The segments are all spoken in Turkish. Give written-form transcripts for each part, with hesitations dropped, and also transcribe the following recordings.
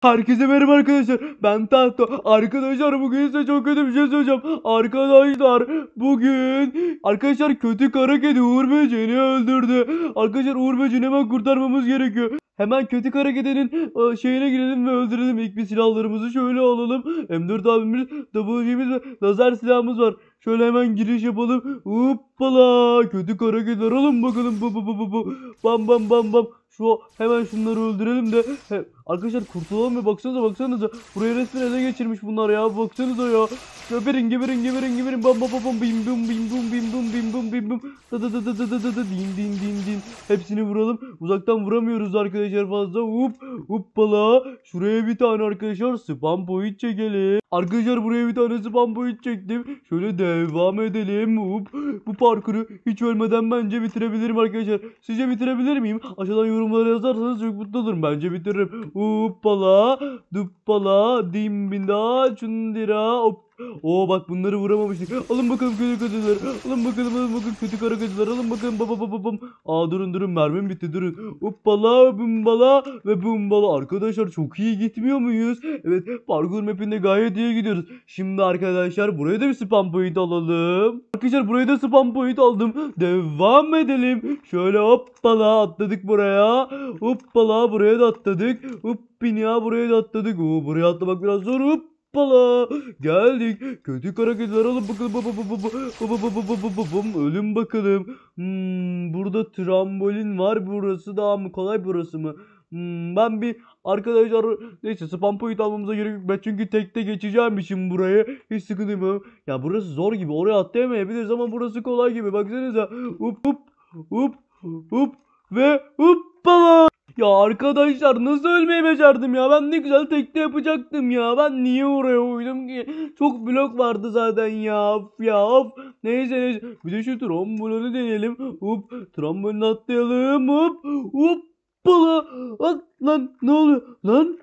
Herkese merhaba arkadaşlar. Ben Tahto. Arkadaşlar bugün size çok kötü bir şey söyleyeceğim. Arkadaşlar bugün kötü kara kedi Uğur Böceğini öldürdü. Arkadaşlar Uğur Böceğini hemen kurtarmamız gerekiyor. Hemen kötü kara kedinin şeyine girelim ve öldürelim. İlk bir silahlarımızı şöyle alalım. M4 abimiz, WG'miz ve lazer silahımız var. Şöyle hemen giriş yapalım. Hoppala. Kötü kara kediler alın bakalım. Bam bam bam bam. Hemen şunları öldürelim de arkadaşlar kurtulalım ve baksanıza buraya resmen ele geçirmiş bunlar ya, baksanıza ya. Geberin bam bam bam bim bum bim bum bim bum bim bum bim bum da da da da da da da da din hepsini vuralım. Uzaktan vuramıyoruz arkadaşlar fazla. Hoppala, şuraya bir tane arkadaşlar spam point çekelim. Arkadaşlar buraya bir tane spam point çektim. Şöyle devam edelim. Bu parkuru hiç ölmeden bence bitirebilirim arkadaşlar. Sizce bitirebilir miyim? Aşağıdan yorumlara yazarsanız çok mutlu olurum. Bence bitiririm. Hoppala, duppala, dimbinda, çundira, hop. Oo bak, bunları vuramamıştık. Alın bakalım kötü kediler. Alın bakalım kötü kara kediler. Alın bakalım bam. Aa durun mermim bitti, durun. Hoppala, bumbala ve bumbala. Arkadaşlar çok iyi gitmiyor muyuz? Evet, parkur mapinde gayet iyi gidiyoruz. Şimdi arkadaşlar buraya da bir spam point alalım. Arkadaşlar buraya da spam point aldım. Devam edelim. Şöyle hoppala atladık buraya. Hoppala buraya da atladık. Hoppina buraya da atladık. Oo, buraya atlamak biraz zor. Hoppala geldik. Kötü kara kediler alın bakalım. Ölün bakalım. Burada trambolin var. Burası daha mı kolay, burası mı? Ben bir arkadaşlar neyse spam point almamıza gerek yok. Ben çünkü tekte geçeceğim için burayı hiç sıkıntı yok. Ya burası zor gibi. Oraya atlayamayabiliriz ama burası kolay gibi. Baksanıza. Hop ve hoppala. Ya arkadaşlar nasıl ölmeyi becerdim ya? Ben ne güzel tekte yapacaktım ya. Ben niye oraya uydum ki? Çok blok vardı zaten ya. Of. Neyse. Bir de şu trombolonu deneyelim. Trombolonu atlayalım. Hoppala. Bak lan, ne oluyor? Lan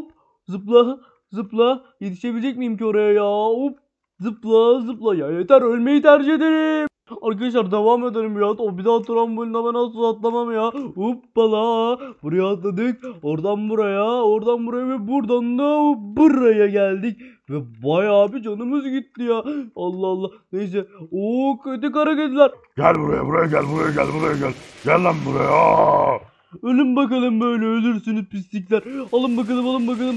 zıpla. Yetişebilecek miyim ki oraya ya? Zıpla. Ya yeter, ölmeyi tercih ederim. Arkadaşlar devam edelim ya. O bir daha tramboline ben asla atlamam ya. Hoppala. Buraya atladık. Oradan buraya ve buradan da buraya geldik. Ve bayağı bir canımız gitti ya. Allah. Neyse. Oo kötü kara kediler. Gel buraya gel. Gel lan buraya. Ölün bakalım, böyle ölürsünüz pislikler. Alın bakalım.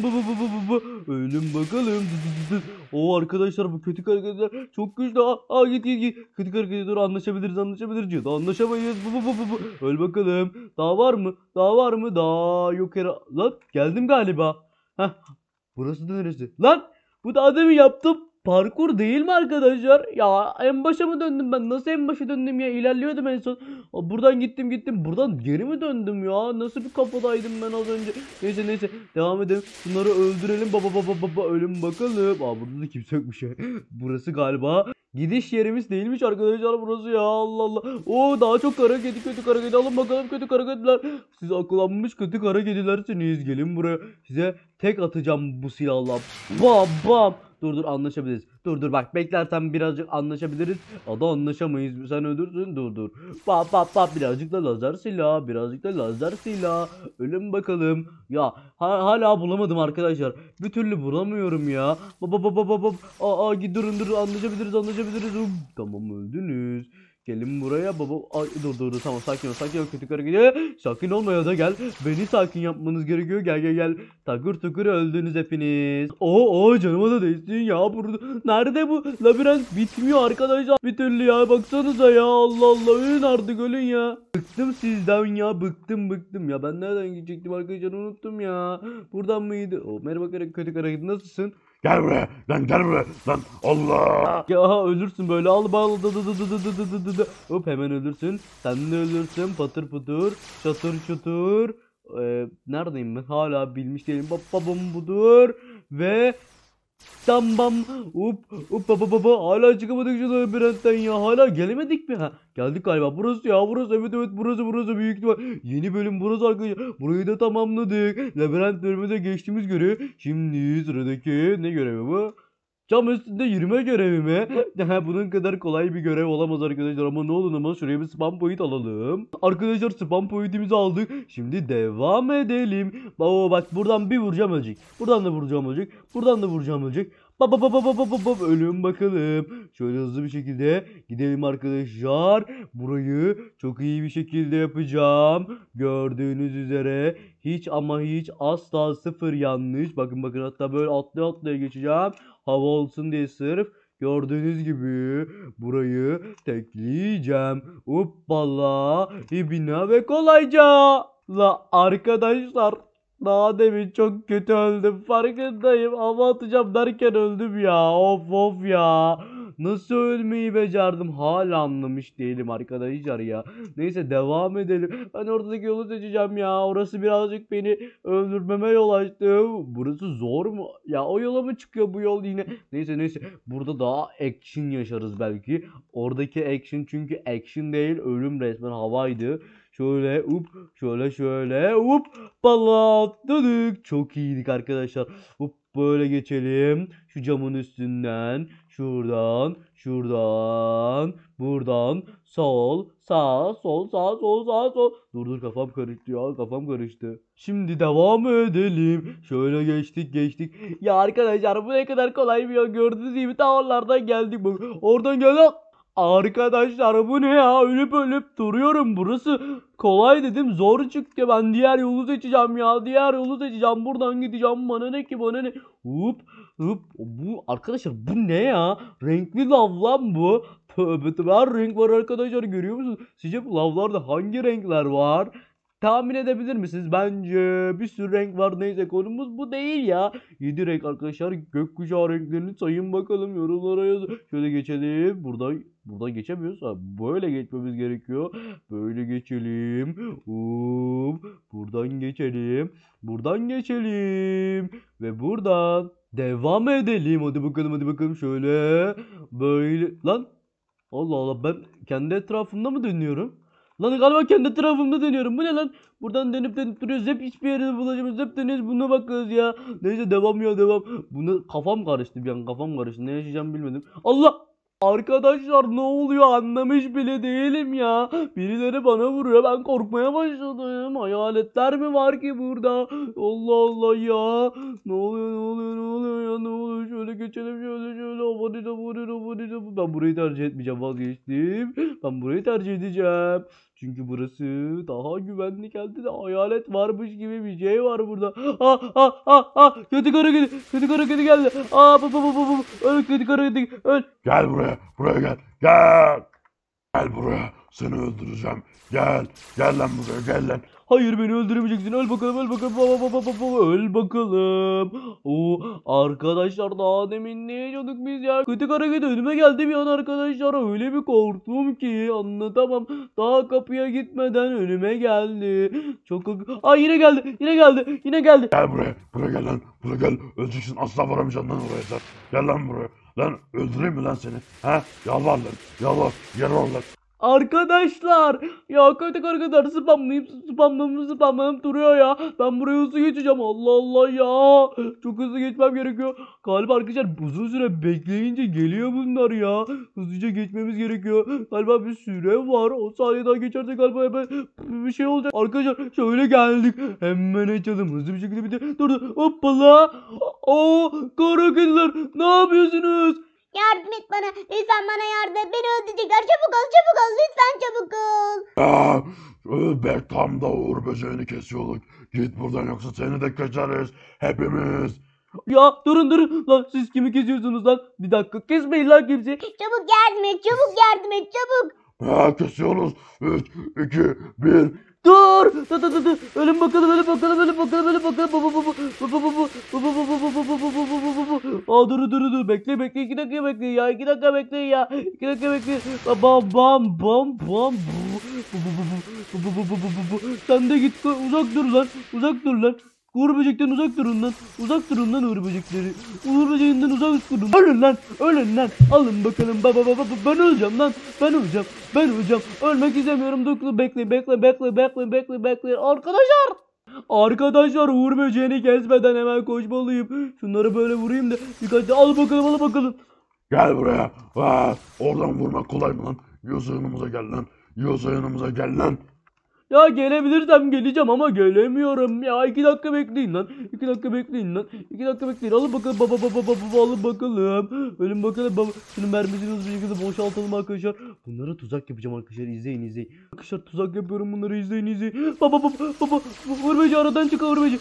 Ölün bakalım. O arkadaşlar bu kötü hareketler çok güçlü. Git. Kötü hareketler, anlaşabiliriz. Ya da anlaşamayız. Öl bakalım. Daha var mı? Daha yok herhalde. Lan geldim galiba. Heh. Burası da neresi? Lan bu da adamı yaptım. Parkur değil mi arkadaşlar? Ya en başa mı döndüm ben? Nasıl en başa döndüm ya? İlerliyordum en son. Buradan gittim. Buradan geri mi döndüm ya? Nasıl bir kafadaydım ben az önce? Neyse. Devam edelim. Bunları öldürelim. Ölüm bakalım. Burada da kimse yokmuş ya. Burası galiba gidiş yerimiz değilmiş arkadaşlar burası ya. Allah. Oo daha çok kara kedi, kötü kara kedi. Alın bakalım kötü kara kediler. Siz akıllanmış kötü kara kedilersiniz. Gelin buraya. Size tek atacağım bu silahla. Bam. Dur anlaşabiliriz. Dur bak, beklersen birazcık anlaşabiliriz. Ya da anlaşamayız. Sen öldürsün. Dur. Bap. Birazcık da lazer silah. Ölüm bakalım. Ya hala bulamadım arkadaşlar. Bir türlü bulamıyorum ya. Durun anlaşabiliriz. Tamam, öldünüz. Gelin buraya baba. Ay, dur tamam, sakin ol kötü kara gidiyor. Sakin olmaya da gel. Beni sakin yapmanız gerekiyor. Gel. Takır tukur öldünüz hepiniz. Canıma da değsin ya burada. Nerede bu labirent? Bitmiyor arkadaşlar. Bir türlü ya, baksanıza ya. Allah. Ölün artık, ölün ya. Bıktım sizden ya, bıktım. Ya ben nereden gidecektim arkadaşlar, unuttum ya. Buradan mıydı? Merhaba kötü kara gidi, nasılsın? Gel buraya lan Allah. Ya ölürsün böyle, al bal. Hop, hemen ölürsün. Sen de ölürsün. Patır putur. Çatır çutur. Neredeyim ben? Hala bilmiş değilim. Babam budur. Ve bam. Baba. Hala çıkamadık şu labirentten ya. Hala gelemedik mi? Geldik galiba. Burası ya. Evet. Burası büyük ihtimal. Yeni bölüm burası arkadaşlar. Burayı da tamamladık. Labirent bölümü de geçtiğimiz göre. Şimdi sıradaki ne görevi bu? Cam üstünde yürüme görevi mi? Bunun kadar kolay bir görev olamaz arkadaşlar ama ne olur ama şuraya bir spam point alalım. Arkadaşlar spam pointimizi aldık. Şimdi devam edelim. Bak buradan bir vuracağım ölecek. Buradan da vuracağım ölecek. Buradan da vuracağım ölecek. Ölüm bakalım. Şöyle hızlı bir şekilde gidelim arkadaşlar. Burayı çok iyi bir şekilde yapacağım. Gördüğünüz üzere hiç ama hiç asla sıfır yanlış. Bakın hatta böyle atlaya geçeceğim. Hava olsun diye sırf. Gördüğünüz gibi burayı tekleyeceğim. Hoppala. İbina ve kolayca. La arkadaşlar. Daha demin çok kötü öldüm. Farkındayım. Hava atacağım derken öldüm ya. Of ya. Nasıl ölmeyi becerdim? Hala anlamış değilim arkadaşlar ya. Neyse devam edelim. Ben ortadaki yolu seçeceğim ya. Orası birazcık beni öldürmeme yol açtı. Burası zor mu? Ya o yola mı çıkıyor bu yol yine? Neyse. Burada daha action yaşarız belki. Oradaki action çünkü action değil. Ölüm resmen havaydı. Şöyle şöyle patladık. Çok iyiydik arkadaşlar. Böyle geçelim. Şu camın üstünden. Şuradan. Buradan. Sol. Sağ. Sol. Sağ. Sol. Sağ. Sol. Dur kafam karıştı ya. Kafam karıştı. Şimdi devam edelim. Şöyle geçtik. Ya arkadaşlar bu ne kadar kolay bir yol. Gördüğünüz gibi ta oralardan geldik. Bak. Oradan geldik. Arkadaşlar bu ne ya? Ölüp duruyorum. Burası kolay dedim. Zor çıktı. Ben diğer yolu seçeceğim ya. Buradan gideceğim. Bana ne? Bu arkadaşlar bu ne ya? Renkli lav lan bu. Tövbe her renk var arkadaşlar. Görüyor musunuz? Sizce bu lavlarda hangi renkler var? Tahmin edebilir misiniz? Bence bir sürü renk var. Neyse konumuz bu değil ya. 7 renk arkadaşlar. Gökkuşağı renklerini sayın bakalım. Yorumlara yazın. Şöyle geçelim. Buradan geçemiyoruz. Böyle geçmemiz gerekiyor. Böyle geçelim. Buradan geçelim. Ve buradan devam edelim. Hadi bakalım. Şöyle. Böyle. Lan. Allah ben kendi etrafımda mı dönüyorum? Lan galiba kendi etrafımda dönüyorum. Bu ne lan? Buradan dönüp duruyoruz. Hep hiçbir yere bulacağımız. Hep dönüyoruz. Buna bakıyoruz ya. Neyse devam. Buna kafam karıştı bir an. Ne yaşayacağım bilmedim. Allah! Arkadaşlar ne oluyor anlamış bile değilim ya. Birileri bana vuruyor. Ben korkmaya başladım. Hayaletler mi var ki burada? Allah ya. Ne oluyor? Şöyle geçelim. Ben burayı tercih etmeyeceğim. Vazgeçtim. Ben burayı tercih edeceğim. Çünkü burası daha güvenli geldi de hayalet varmış gibi bir şey var burada. Kötü kara kedi geldi. Öl kötü kara kedi öl. Gel buraya gel. Gel buraya. Seni öldüreceğim. Gel lan buraya gel lan. Hayır beni öldüremeyeceksin. Öl bakalım. Öl bakalım. Arkadaşlar daha demin ne yaşadık biz ya? Kötü kara kedi önüme geldi bir an arkadaşlar. Öyle bir korktum ki anlatamam. Daha kapıya gitmeden önüme geldi. Yine geldi. Gel buraya gel lan. Buraya gel. Öleceksin asla varamayacaksın lan oraya sen. Gel lan buraya. Lan öldüreyim mi lan seni? Yalvar lan. Yer ol lan. Arkadaşlar ya kötü kadar spamlayıp duruyor ya. Ben buraya hızlı geçeceğim. Allah ya. Çok hızlı geçmem gerekiyor. Galiba arkadaşlar uzun süre bekleyince geliyor bunlar ya. Hızlıca geçmemiz gerekiyor. Galiba bir süre var. O saniye daha geçerse galiba hemen bir şey olacak. Arkadaşlar şöyle geldik. Hemen açalım. Hızlı bir şekilde dur. Hoppala. Kara kediler ne yapıyorsunuz? Yardım et bana. Lütfen bana yardım et. Beni öldürecekler. Çabuk ol. Lütfen çabuk ol. Be tam da Uğur böceğini kesiyorduk. Git buradan yoksa seni de keseriz. Hepimiz. Ya durun. Lan siz kimi kesiyorsunuz lan? Bir dakika kesmeyin lan kimse. Çabuk yardım et. Kesiyoruz. 3, 2, 1. Dur. Ölüm bakalım. Dur. Bekle. 2 dakika bekle ya. 2 dakika bekle. Bam. Sen de git. Uzak dur lan. Uğur böcekten uzak durun lan Uğur böcekleri. Uğur böceğinden uzak durun. Ölün lan. Alın bakalım. Ben öleceğim lan. Ben öleceğim. Ölmek istemiyorum. Dur bekle. Arkadaşlar. Arkadaşlar Uğur böceğini kesmeden hemen koşmalıyım. Şunları böyle vurayım da birkaç al bakalım al bakalım. Gel buraya. Oradan vurmak kolay mı lan? Yiyorsa yanımıza gel lan. Yiyorsa yanımıza gel lan. Ya gelebilirsem geleceğim ama gelemiyorum. Ya 2 dakika bekleyin lan. 2 dakika bekleyin lan. 2 dakika bekleyin. Alın bakalım baba alın bakalım. Ölün bakalım baba. Şunun mermisini hızlı bir şekilde boşaltalım arkadaşlar. Bunlara tuzak yapacağım arkadaşlar. İzleyin. Arkadaşlar tuzak yapıyorum bunları izleyin. Baba. Uğur böceği aradan çık Uğur böceği.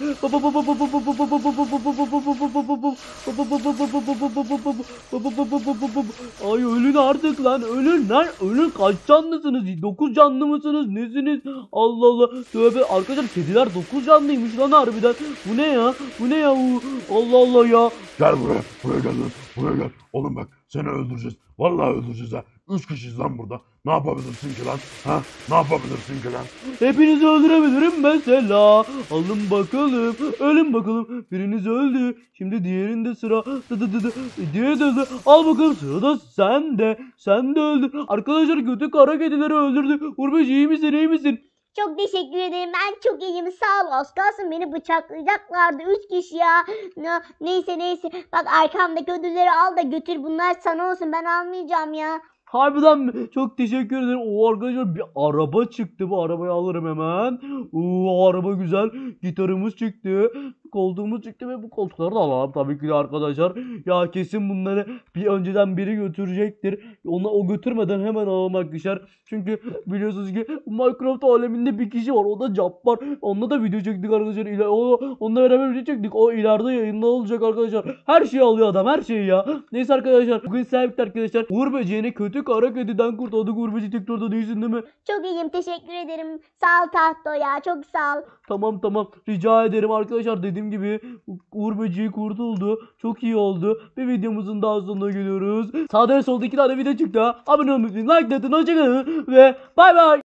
Ay ölün artık lan. Ölün lan. Ölün kaç canlısınız? 9 canlı mısınız? Nesiniz? Allah Allah. Tövbe arkadaşlar kediler 9 canlıymış lan harbiden. Bu ne ya? Allah Allah ya. Gel buraya. Buraya gel lan. Buraya gel. Oğlum bak seni öldüreceğiz. Vallahi öldüreceğiz ha. 3 kişiyiz lan burada. Ne yapabilirsin ki lan? Ha? Ne yapabilirsin ki lan? Hepinizi öldürebilirim mesela. Alın bakalım. Ölün bakalım. Biriniz öldü. Şimdi diğerinde sıra. Diğeri de öldü. Al bakalım sırada sende. Sen de öldün. Arkadaşlar kötü kara kedileri öldürdü. Uğur böceği iyi misin? İyi misin? Çok teşekkür ederim. Ben çok iyiyim. Sağ ol. Az kalsın beni bıçaklayacaklardı. 3 kişi ya. Neyse. Bak arkamdaki ödülleri al da götür. Bunlar sana olsun. Ben almayacağım ya. Harbiden mi? Çok teşekkür ederim. O arkadaşlar bir araba çıktı. Bu arabayı alırım hemen. O araba güzel. Gitarımız çıktı. Koltuğumuz çıktı ve bu koltukları da alalım tabii ki de arkadaşlar. Ya kesin bunları bir önceden biri götürecektir. O götürmeden hemen alalım arkadaşlar. Çünkü biliyorsunuz ki Minecraft aleminde bir kişi var. O da Cabbar. Onunla da video çektik arkadaşlar. Onunla beraber video çektik. O ileride yayında olacak arkadaşlar. Her şeyi alıyor adam. Her şeyi ya. Neyse arkadaşlar. Bugün sahipti arkadaşlar. Uğur böceğini kötü kara kediden kurtardık. Uğur böceği tekrarda değilsin değil mi? Çok iyiyim. Teşekkür ederim. Sağ ol Tahto ya. Çok sağ ol. Tamam. Rica ederim arkadaşlar. Dediğim gibi Uğur böceği kurtuldu. Çok iyi oldu. Bir videomuzun daha sonuna geliyoruz. Sağda ve solda 2 tane video çıktı. Abone olmayı unutmayın. Like atın. Hoşçakalın. Ve bay bay.